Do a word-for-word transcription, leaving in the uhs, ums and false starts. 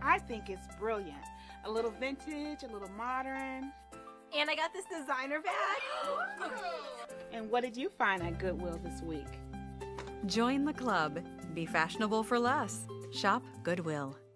I think it's brilliant. A little vintage, a little modern. And I got this designer bag. And what did you find at Goodwill this week? Join the club. Be fashionable for less. Shop Goodwill.